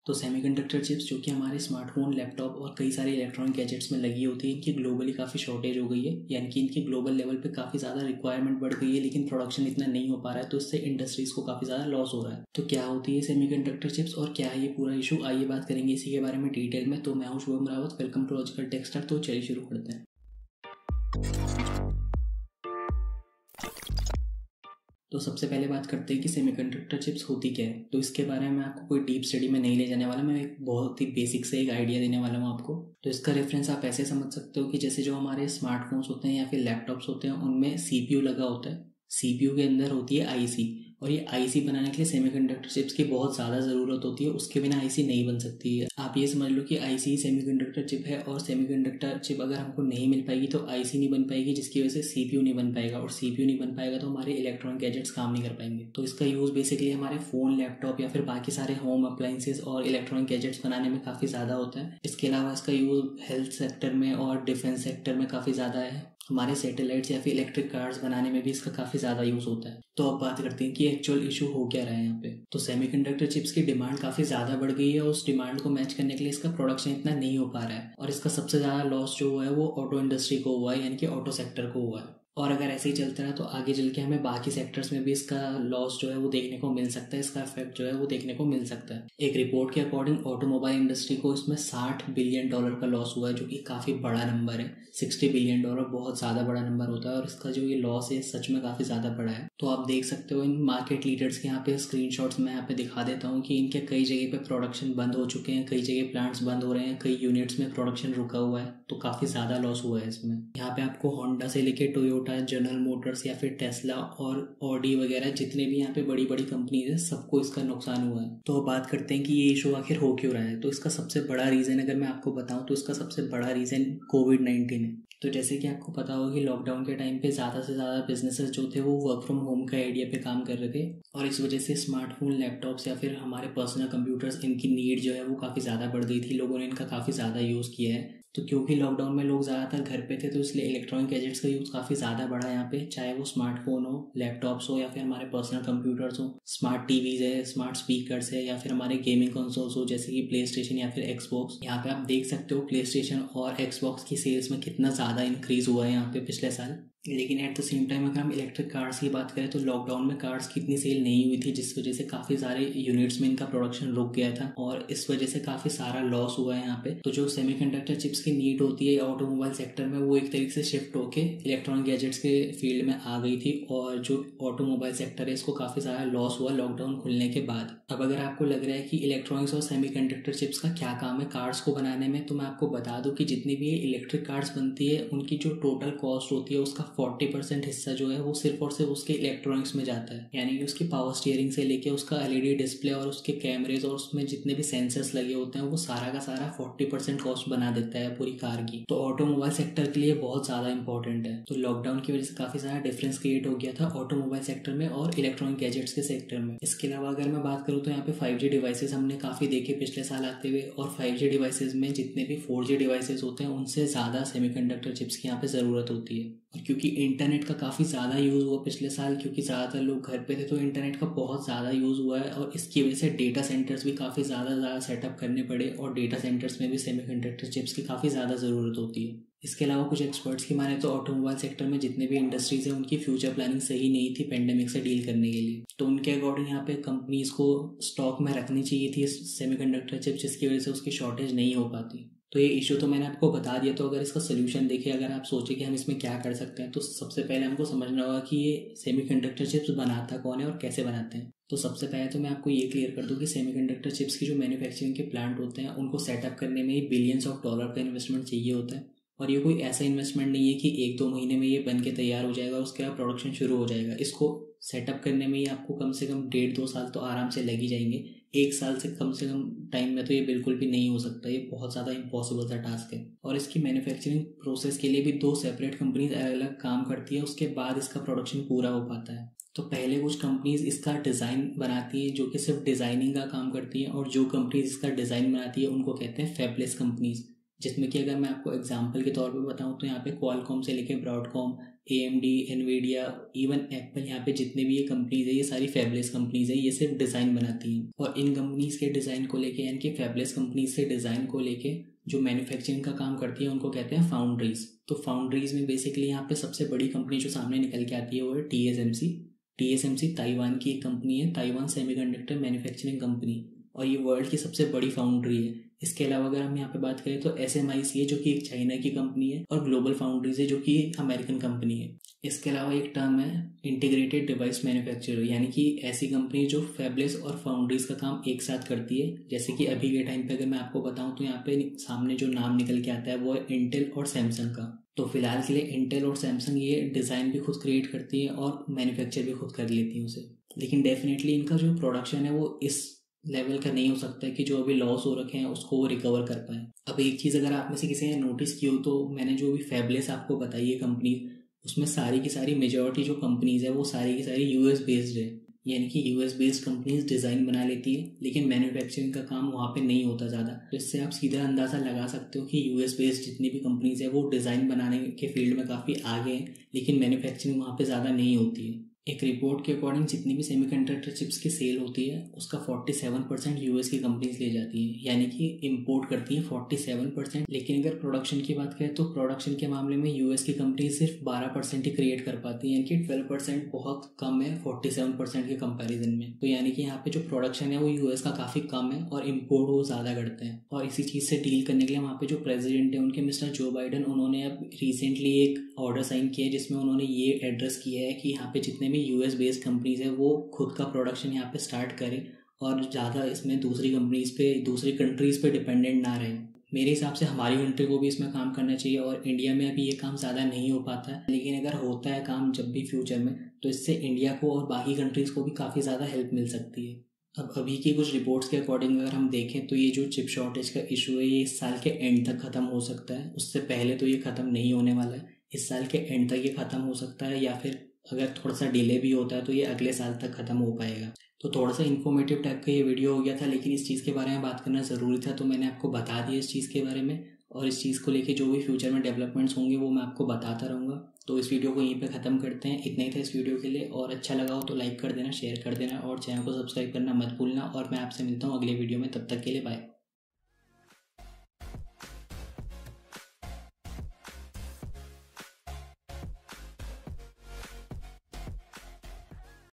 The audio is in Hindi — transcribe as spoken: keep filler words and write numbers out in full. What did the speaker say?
तो सेमीकंडक्टर चिप्स जो कि हमारे स्मार्टफोन, लैपटॉप और कई सारे इलेक्ट्रॉनिक गैजेट्स में लगी होती है, इनकी ग्लोबली काफ़ी शॉर्टेज हो गई है, यानी कि इनकी ग्लोबल लेवल पे काफ़ी ज़्यादा रिक्वायरमेंट बढ़ गई है, लेकिन प्रोडक्शन इतना नहीं हो पा रहा है, तो इससे इंडस्ट्रीज़ को काफ़ी ज़्यादा लॉस हो रहा है। तो क्या होती है सेमीकंडक्टर चिप्स और क्या है ये पूरा इशू, आइए बात करेंगे इसी के बारे में डिटेल में। तो मैं हूँ Shubham Rawat, welcome to logical texter. तो चलिए शुरू करते हैं। तो सबसे पहले बात करते हैं कि सेमीकंडक्टर चिप्स होती क्या है। तो इसके बारे में आपको कोई डीप स्टडी में नहीं ले जाने वाला, मैं एक बहुत ही बेसिक से एक आइडिया देने वाला हूँ आपको। तो इसका रेफरेंस आप ऐसे समझ सकते हो कि जैसे जो हमारे स्मार्टफोन्स होते हैं या फिर लैपटॉप्स होते हैं, उनमें सीपीयू लगा होता है। सीपीयू के अंदर होती है आईसी, और ये आईसी बनाने के लिए सेमीकंडक्टर चिप्स की बहुत ज़्यादा ज़रूरत होती है। उसके बिना आईसी नहीं बन सकती है। आप ये समझ लो कि आईसी सेमीकंडक्टर चिप है, और सेमीकंडक्टर चिप अगर हमको नहीं मिल पाएगी तो आईसी नहीं बन पाएगी, जिसकी वजह से सीपीयू नहीं बन पाएगा, और सीपीयू नहीं बन पाएगा तो हमारे इलेक्ट्रॉनिक गैजेट्स काम नहीं कर पाएंगे। तो इसका यूज़ बेसिकली हमारे फ़ोन, लैपटॉप या फिर बाकी सारे होम अप्लाइंसेस और इलेक्ट्रॉनिक गैजेट्स बनाने में काफ़ी ज़्यादा होता है। इसके अलावा इसका यूज़ हेल्थ सेक्टर में और डिफेंस सेक्टर में काफ़ी ज़्यादा है। हमारे सैटेलाइट्स या फिर इलेक्ट्रिक कार्स बनाने में भी इसका काफ़ी ज़्यादा यूज़ होता है। तो अब बात करते हैं कि एक्चुअल इशू हो क्या रहा है यहाँ पे। तो सेमीकंडक्टर चिप्स की डिमांड काफ़ी ज़्यादा बढ़ गई है, और उस डिमांड को मैच करने के लिए इसका प्रोडक्शन इतना नहीं हो पा रहा है, और इसका सबसे ज़्यादा लॉस जो हुआ है वो ऑटो इंडस्ट्री को हुआ है, यानी कि ऑटो सेक्टर को हुआ है। और अगर ऐसे ही चलता रहा तो आगे चल के हमें बाकी सेक्टर्स में भी इसका लॉस जो है वो देखने को मिल सकता है, इसका इफेक्ट जो है वो देखने को मिल सकता है। एक रिपोर्ट के अकॉर्डिंग ऑटोमोबाइल इंडस्ट्री को इसमें साठ बिलियन डॉलर का लॉस हुआ है, जो कि काफ़ी बड़ा नंबर है। साठ बिलियन डॉलर बहुत ज़्यादा बड़ा नंबर होता है, और इसका जो ये लॉस है सच में काफ़ी ज़्यादा बड़ा है। तो आप देख सकते हो इन मार्केट लीडर्स के यहाँ पे स्क्रीनशॉट्स मैं यहाँ पे दिखा देता हूँ कि इनके कई जगह पे प्रोडक्शन बंद हो चुके हैं, कई जगह प्लांट्स बंद हो रहे हैं, कई यूनिट्स में प्रोडक्शन रुका हुआ है। तो काफ़ी ज़्यादा लॉस हुआ है इसमें। यहाँ पे आपको होंडा से लेके टोयोटा, जनरल मोटर्स या फिर टेस्ला और ऑडी वगैरह जितने भी यहाँ पे बड़ी बड़ी कंपनीज है, सबको इसका नुकसान हुआ है। तो अब बात करते हैं कि ये इशू आखिर हो क्यों रहा है। तो इसका सबसे बड़ा रीज़न अगर मैं आपको बताऊं तो इसका सबसे बड़ा रीज़न कोविड नाइन्टीन है। तो जैसे कि आपको पता होगा कि लॉकडाउन के टाइम पे ज़्यादा से ज़्यादा बिजनेसेस जो थे वो वर्क फ्रॉम होम का आइडिया पे काम कर रहे थे, और इस वजह से स्मार्टफोन, लैपटॉप्स या फिर हमारे पर्सनल कंप्यूटर्स, इनकी नीड जो है वो काफ़ी ज़्यादा बढ़ गई थी। लोगों ने इनका काफ़ी ज़्यादा यूज़ किया है। तो क्योंकि लॉकडाउन में लोग ज़्यादातर घर पे थे, तो इसलिए इलेक्ट्रॉनिक गैजेट्स का यूज़ काफ़ी ज़्यादा बढ़ा है यहाँ पे, चाहे वो स्मार्टफोन हो, लैपटॉप्स हो या फिर हमारे पर्सनल कंप्यूटर्स हो, स्मार्ट टीवीज़ है, स्मार्ट स्पीकर्स है, या फिर हमारे गेमिंग कंसोल्स हो जैसे कि प्ले स्टेशन या फिर एक्सबॉक्स। यहाँ पे आप देख सकते हो प्ले स्टेशन और एक्सबॉक्स की सेल्स में कितना ज़्यादा इंक्रीज़ हुआ है यहाँ पे पिछले साल। लेकिन एट द सेम टाइम अगर हम इलेक्ट्रिक कार्स की बात करें तो लॉकडाउन में कार्स की इतनी सेल नहीं हुई थी, जिस वजह से काफ़ी सारे यूनिट्स में इनका प्रोडक्शन रुक गया था, और इस वजह से काफ़ी सारा लॉस हुआ है यहाँ पे। तो जो सेमीकंडक्टर चिप्स की नीड होती है ऑटोमोबाइल सेक्टर में, वो एक तरीके से शिफ्ट होके इलेक्ट्रॉनिक गैजेट्स के फील्ड में आ गई थी, और जो ऑटोमोबाइल सेक्टर है इसको काफ़ी सारा लॉस हुआ लॉकडाउन खुलने के बाद। अब अगर आपको लग रहा है कि इलेक्ट्रॉनिक्स और सेमीकंडक्टर चिप्स का क्या काम है कार्स को बनाने में, तो मैं आपको बता दूँ कि जितनी भी इलेक्ट्रिक कार्स बनती है उनकी जो टोटल कॉस्ट होती है उसका फोर्टी परसेंट हिस्सा जो है वो सिर्फ और सिर्फ उसके इलेक्ट्रॉनिक्स में जाता है। यानी कि उसकी पावर स्टीयरिंग से लेके उसका एलईडी डिस्प्ले और उसके कैमरेज और उसमें जितने भी सेंसर्स लगे होते हैं, वो सारा का सारा फोर्टी परसेंट कॉस्ट बना देता है पूरी कार की। तो ऑटोमोबाइल सेक्टर के लिए बहुत ज़्यादा इंपॉर्टेंट है। तो लॉकडाउन की वजह से काफ़ी सारा डिफरेंस क्रिएट हो गया था ऑटोमोबाइल सेक्टर में और इलेक्ट्रॉनिक गैजेट्स के सेक्टर में। इसके अलावा अगर मैं बात करूँ तो यहाँ पे फाइव जी डिवाइसेस हमने काफ़ी देखे पिछले साल आते हुए, और फाइव जी डिवाइसेस में जितने भी फोर जी डिवाइसेस होते हैं उनसे ज़्यादा सेमीकंडक्टर चिप्स की यहाँ पे ज़रूरत होती है। और क्योंकि इंटरनेट का काफ़ी ज़्यादा यूज़ हुआ पिछले साल, क्योंकि ज़्यादातर लोग घर पे थे, तो इंटरनेट का बहुत ज़्यादा यूज़ हुआ है, और इसकी वजह से डेटा सेंटर्स भी काफ़ी ज़्यादा ज़्यादा सेटअप करने पड़े, और डेटा सेंटर्स में भी सेमीकंडक्टर चिप्स की काफ़ी ज़्यादा ज़रूरत होती है। इसके अलावा कुछ एक्सपर्ट्स की माने तो ऑटोमोबाइल सेक्टर में जितने भी इंडस्ट्रीज हैं उनकी फ्यूचर प्लानिंग सही नहीं थी पेंडेमिक से डील करने के लिए। तो उनके अकॉर्डिंग यहाँ पे कंपनीज को स्टॉक में रखनी चाहिए थी सेमीकंडक्टर चिप, जिसकी वजह से उसकी शॉर्टेज नहीं हो पाती। तो ये इशू तो मैंने आपको बता दिया। तो अगर इसका सोल्यूशन देखें, अगर आप सोचें कि हम इसमें क्या कर सकते हैं, तो सबसे पहले हमको समझना होगा कि ये सेमीकंडक्टर चिप्स बनाता कौन है और कैसे बनाते हैं। तो सबसे पहले तो मैं आपको ये क्लियर कर दूं कि सेमीकंडक्टर चिप्स की जो मैन्युफैक्चरिंग के प्लांट होते हैं उनको सेटअप करने में ही बिलियंस ऑफ डॉलर का इन्वेस्टमेंट चाहिए होता है, और ये कोई ऐसा इन्वेस्टमेंट नहीं है कि एक दो महीने में ये बन के तैयार हो जाएगा और उसके बाद प्रोडक्शन शुरू हो जाएगा। इसको सेटअप करने में ही आपको कम से कम डेढ़ दो साल तो आराम से लग ही जाएंगे। एक साल से कम से कम टाइम में तो ये बिल्कुल भी नहीं हो सकता, ये बहुत ज़्यादा इम्पॉसिबल सा टास्क है। और इसकी मैन्युफैक्चरिंग प्रोसेस के लिए भी दो सेपरेट कंपनीज अलग अलग काम करती है, उसके बाद इसका प्रोडक्शन पूरा हो पाता है। तो पहले कुछ कंपनीज इसका डिज़ाइन बनाती है जो कि सिर्फ डिज़ाइनिंग का काम करती है, और जो कंपनीज इसका डिज़ाइन बनाती है उनको कहते हैं फैबलेस कंपनीज, जिसमें कि अगर मैं आपको एग्जांपल के तौर पे बताऊं तो यहाँ पे क्वालकॉम से लेके Broadcom, A M D, Nvidia, even Apple, यहाँ पे जितने भी ये कंपनीज है ये सारी फैबलेस कंपनीज है, ये सिर्फ डिज़ाइन बनाती हैं। और इन कंपनीज के डिज़ाइन को लेके यानी कि फैबलेस कंपनीज से डिज़ाइन को लेके जो मैन्युफैक्चरिंग का काम करती है उनको कहते हैं फाउंड्रीज। तो फाउंड्रीज में बेसिकली यहाँ पे सबसे बड़ी कंपनी जो सामने निकल के आती है वो है T S M C. T S M C Taiwan की एक कंपनी है, ताइवान सेमीकंडक्टर मैन्युफैक्चरिंग कंपनी, और ये वर्ल्ड की सबसे बड़ी फाउंड्री है। इसके अलावा अगर हम यहाँ पे बात करें तो एस एम आई सी है जो कि एक चाइना की कंपनी है, और ग्लोबल फाउंड्रीज है जो कि एक अमेरिकन कंपनी है। इसके अलावा एक टर्म है इंटीग्रेटेड डिवाइस मैन्युफैक्चरर, यानी कि ऐसी कंपनी जो फैबलेस और फाउंड्रीज का काम एक साथ करती है। जैसे कि अभी के टाइम पे अगर मैं आपको बताऊं तो यहाँ पे सामने जो नाम निकल के आता है वो है इंटेल और सैमसंग का। तो फिलहाल के लिए इंटेल और सैमसंग ये डिज़ाइन भी खुद क्रिएट करती है और मैन्युफैक्चर भी खुद कर लेती है उसे, लेकिन डेफिनेटली इनका जो प्रोडक्शन है वो इस लेवल का नहीं हो सकता है कि जो अभी लॉस हो रखे हैं उसको वो रिकवर कर पाए। अब एक चीज़ अगर आप में से किसी ने नोटिस की हो तो मैंने जो भी फैबलेस आपको बताई है कंपनी, उसमें सारी की सारी मेजॉरिटी जो कंपनीज है वो सारी की सारी यूएस बेस्ड है, यानी कि यूएस बेस्ड कंपनीज डिज़ाइन बना लेती है लेकिन मैन्युफैक्चरिंग का काम वहाँ पे नहीं होता ज़्यादा। तो इससे आप सीधा अंदाज़ा लगा सकते हो कि यूएस बेस्ड जितनी भी कंपनीज है वो डिज़ाइन बनाने के फील्ड में काफ़ी आगे हैं, लेकिन मैन्युफैक्चरिंग वहाँ पे ज़्यादा नहीं होती है। एक रिपोर्ट के अकॉर्डिंग जितनी भी सेमीकंडक्टर चिप्स की सेल होती है उसका सैंतालीस परसेंट यूएस की कंपनीज ले जाती हैं, यानी कि इंपोर्ट करती हैं सैंतालीस परसेंट। लेकिन अगर प्रोडक्शन की बात करें तो प्रोडक्शन के मामले में यूएस की कंपनी सिर्फ बारह परसेंट ही क्रिएट कर पाती है, यानी कि बारह परसेंट बहुत कम है सैंतालीस परसेंट के कंपैरिजन में। तो यानी कि यहाँ पे जो प्रोडक्शन है वो यूएस का काफ़ी कम है और इम्पोर्ट वो ज़्यादा करते हैं। और इसी चीज़ से डील करने के लिए वहाँ पे जो प्रेसिडेंट है उनके मिस्टर जो बाइडन, उन्होंने अब रिसेंटली एक ऑर्डर साइन किया है जिसमें उन्होंने ये एड्रेस किया है कि यहाँ पे जितने भी यूएस बेस्ड कंपनीज है वो खुद का प्रोडक्शन यहाँ पे स्टार्ट करें और ज़्यादा इसमें दूसरी कंपनीज पे, दूसरी कंट्रीज़ पे डिपेंडेंट ना रहें। मेरे हिसाब से हमारी कंट्री को भी इसमें काम करना चाहिए, और इंडिया में अभी ये काम ज़्यादा नहीं हो पाता है, लेकिन अगर होता है काम जब भी फ्यूचर में तो इससे इंडिया को और बाकी कंट्रीज़ को भी काफ़ी ज़्यादा हेल्प मिल सकती है। अब अभी की कुछ रिपोर्ट्स के अकॉर्डिंग अगर हम देखें तो ये जो चिप शॉर्टेज का इशू है ये इस साल के एंड तक ख़त्म हो सकता है, उससे पहले तो ये ख़त्म नहीं होने वाला है। इस साल के एंड तक ये ख़त्म हो सकता है, या फिर अगर थोड़ा सा डिले भी होता है तो ये अगले साल तक ख़त्म हो पाएगा। तो थोड़ा सा इन्फॉर्मेटिव टाइप का ये वीडियो हो गया था, लेकिन इस चीज़ के बारे में बात करना ज़रूरी था तो मैंने आपको बता दिया इस चीज़ के बारे में, और इस चीज़ को लेके जो भी फ्यूचर में डेवलपमेंट्स होंगे वो मैं आपको बताता रहूँगा। तो इस वीडियो को यहीं पे ख़त्म करते हैं, इतना ही था इस वीडियो के लिए। और अच्छा लगा हो तो लाइक कर देना, शेयर कर देना और चैनल को सब्सक्राइब करना मत भूलना। और मैं आपसे मिलता हूँ अगले वीडियो में, तब तक के लिए बाय।